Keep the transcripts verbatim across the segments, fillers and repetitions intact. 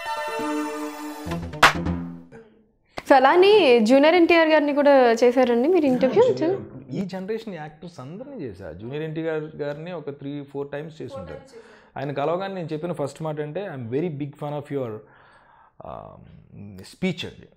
So అలానే junior NTR గారిని కూడా చేశారండి మీరు ఇంటర్వ్యూ? ఈ జనరేషన్ యాక్టర్స్ అందరినీ చేశా. జూనియర్ ఎన్టీఆర్ గారిని ఒక త్రీ ఫోర్ టైమ్స్ చేసి ఉంటారు. ఆయన కలవగానే నేను చెప్పిన ఫస్ట్ మాట అంటే I'm very big fan of your speech అండి.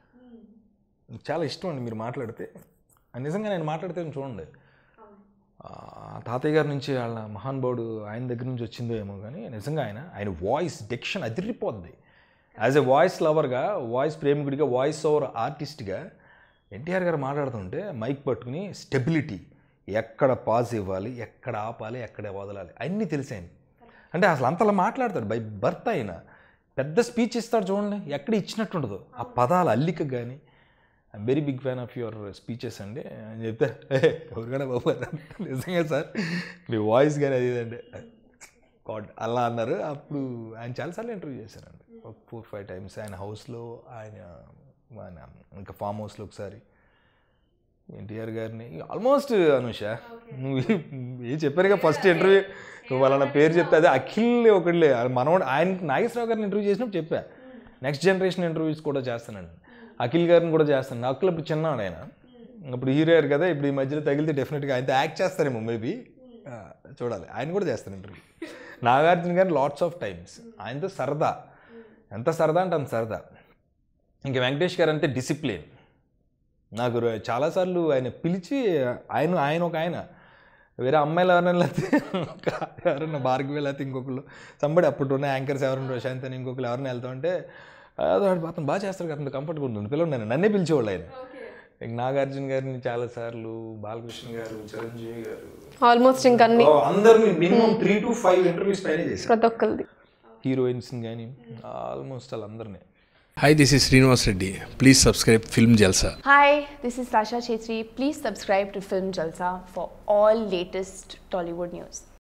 చాలా ఇష్టం అండి మీరు మాట్లాడితే. నిజంగా నేను మాట్లాడితే చూడండి, తాతయ్య గారి నుంచి వాళ్ళ మహానుభావుడు ఆయన దగ్గర నుంచి వచ్చిందో ఏమో కానీ నిజంగా ఆయన ఆయన వాయిస్ డిక్షన్ అదిరిపోద్ది. యాజ్ ఎ వాయిస్ లవర్గా, వాయిస్ ప్రేమికుడిగా, వాయిస్ ఓవర్ ఆర్టిస్ట్గా ఎన్టీఆర్ గారు మాట్లాడుతుంటే మైక్ పట్టుకుని స్టెబిలిటీ, ఎక్కడ పాజ్ ఇవ్వాలి, ఎక్కడ ఆపాలి, ఎక్కడ వదలాలి అన్నీ తెలిసాయి. అంటే అసలు అంతలా మాట్లాడతాడు బై బర్త్. ఆయన పెద్ద స్పీచ్ ఇస్తాడు చూడండి, ఎక్కడ ఇచ్చినట్టు ఉండదు ఆ పదాల అల్లిక కానీ. I'm very big fan of your speeches అండి అని చెప్తే ఎవరికైనా బాబు నిజంగా సార్ మీ వాయిస్ కానీ అది ఇదండి గాడ్ అలా అన్నారు. అప్పుడు ఆయన చాలాసార్లు ఇంటర్వ్యూ చేశారండి, ఒక ఫోర్ ఫైవ్ టైమ్స్. ఆయన హౌస్లో, ఆయన ఆయన ఇంకా ఫామ్ హౌస్లో ఒకసారి ఎన్టీఆర్ గారిని ఆల్మోస్ట్. అనుష నువ్వు ఏం చెప్పారుగా ఫస్ట్ ఇంటర్వ్యూ వాళ్ళ పేరు చెప్తే అదే అఖిల్ ఒకటిలే మనవాడు. ఆయన నాగేశ్వరరావు గారిని ఇంటర్వ్యూ చేసినప్పుడు చెప్పా నెక్స్ట్ జనరేషన్ ఇంటర్వ్యూస్ కూడా చేస్తానండి. అఖిల్ గారిని కూడా చేస్తాను. అఖిల్ ఇప్పుడు చిన్నాడు, ఆయన ఇప్పుడు హీరో అయ్యారు కదా, ఇప్పుడు ఈ మధ్యలో తగిలితే డెఫినెట్గా ఆయనతో యాక్ట్ చేస్తారేమో మేబీ, చూడాలి. ఆయన కూడా చేస్తాను ఇంటర్వ్యూ. నాగార్జున గారిని లాట్స్ ఆఫ్ టైమ్స్. ఆయనతో సరదా, ఎంత సరదా అంటే అంత సరదా. ఇంకా వెంకటేష్ గారు అంటే డిసిప్లిన్. నాకు చాలాసార్లు ఆయన పిలిచి ఆయన ఆయన ఒక ఆయన వేరే అమ్మాయిలు ఎవరైనా లేకపోతే ఎవరైనా భార్గవి లేకపోతే ఇంకొకళ్ళు సంబడి అప్పుడు ఉన్న యాంకర్స్ ఎవరైనా ప్రశాంత్ అని ఇంకొకరు ఎవరైనా వెళ్తామంటే అదో అతను బాగా చేస్తారు కదా, అంత కంఫర్ట్గా ఉంటుంది పిల్లలు. నేను నన్నే పిలిచేవాళ్ళు ఆయన. ఇంక నాగార్జున గారిని చాలాసార్లు, బాలకృష్ణ గారు, చిరంజీవి గారు, ఆల్మోస్ట్ ఇంకా అందరినీ minimum three to five interviews పైన చేశారు ప్రతి ఒక్కరిది. హీరోయిన్స్ కానీ ఆల్మోస్ట్ వాళ్ళందరినీ. Hi, this is Srinivas Reddy. Please subscribe Film Jalsa. Hi, this is Sasha Chetri. Please subscribe to Film Jalsa for all latest Tollywood news.